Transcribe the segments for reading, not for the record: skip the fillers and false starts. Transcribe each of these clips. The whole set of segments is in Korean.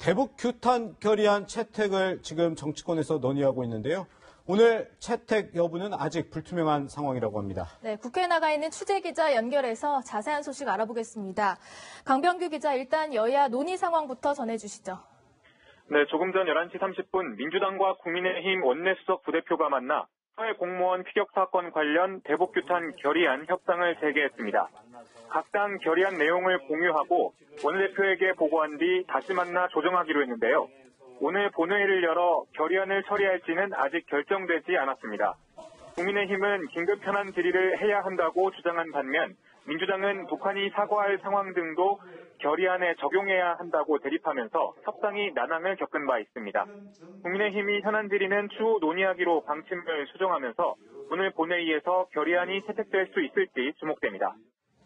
대북 규탄 결의안 채택을 지금 정치권에서 논의하고 있는데요. 오늘 채택 여부는 아직 불투명한 상황이라고 합니다. 네, 국회에 나가 있는 취재기자 연결해서 자세한 소식 알아보겠습니다. 강병규 기자, 일단 여야 논의 상황부터 전해주시죠. 네, 조금 전 11시 30분 민주당과 국민의힘 원내수석 부대표가 만나 사회 공무원 피격 사건 관련 대북 규탄 결의안 협상을 재개했습니다. 각 당 결의안 내용을 공유하고 원내대표에게 보고한 뒤 다시 만나 조정하기로 했는데요. 오늘 본회의를 열어 결의안을 처리할지는 아직 결정되지 않았습니다. 국민의힘은 긴급 현안 질의를 해야 한다고 주장한 반면 민주당은 북한이 사과할 상황 등도 결의안에 적용해야 한다고 대립하면서 협상이 난항을 겪은 바 있습니다. 국민의힘이 현안 질의는 추후 논의하기로 방침을 수정하면서 오늘 본회의에서 결의안이 채택될 수 있을지 주목됩니다.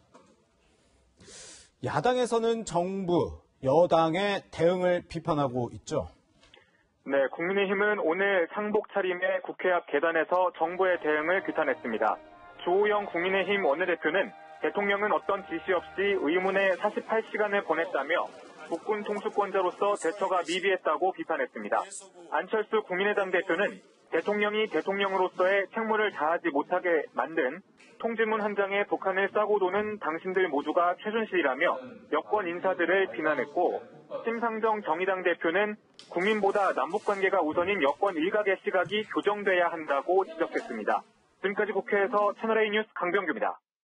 야당에서는 정부, 여당의 대응을 비판하고 있죠. 네, 국민의힘은 오늘 상복 차림의 국회 앞 계단에서 정부의 대응을 규탄했습니다. 주호영 국민의힘 원내대표는 대통령은 어떤 지시 없이 의문에 48시간을 보냈다며 국군 통수권자로서 대처가 미비했다고 비판했습니다. 안철수 국민의당 대표는 대통령이 대통령으로서의 책무를 다하지 못하게 만든 통지문 한 장에 북한을 싸고 도는 당신들 모두가 최순실이라며 여권 인사들을 비난했고, 심상정 정의당 대표는 국민보다 남북관계가 우선인 여권 일각의 시각이 교정돼야 한다고 지적했습니다. 지금까지 국회에서 채널A 뉴스 강병규입니다.